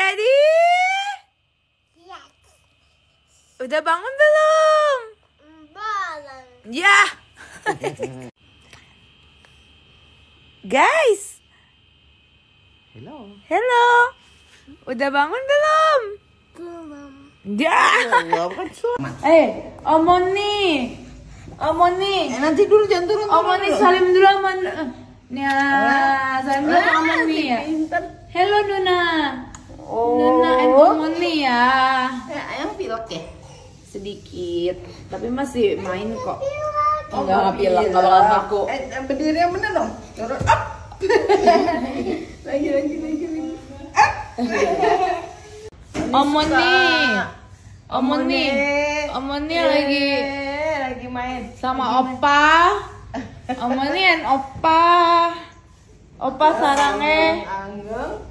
ready? Yes. Udah bangun belum? Balon. Ya. Guys. Hello. Udah bangun belum? Belum. Ya. Omoni. Nanti dulu jangan turun. Omoni salim dulu sama salim dulu sama Omoni ya. Hello Nuna. Nuna and Omoni ya. Ayang pilek ya? Sedikit, tapi masih main kok. Enggak pilek, enggak bakal ngaku. Berdiri yang bener dong. Turun up. lagi. Up. Omoni lagi main sama Opa. Omoni and Opa. Opa sarangnya. Anggong.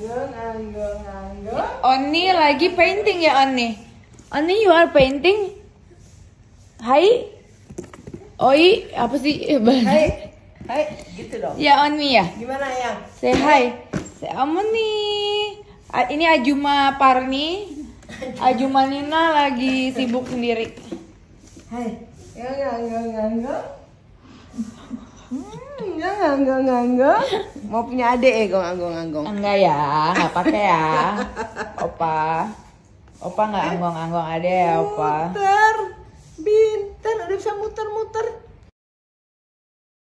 Oni lagi painting ya Oni. Oni you are painting. Hai. Oi, apa sih? Hai, gitu dong. Ya Oni ya. Gimana Ayang? Say hi. Say Omoni. Ini Ajuma Parni. Ajuma Nina lagi sibuk sendiri. Hai. Enggak. Mau punya adik ya, anggong. Enggak ya, nggak pakai ya. Opa nggak anggong-anggong ada ya Opa. Bintar, udah bisa muter-muter.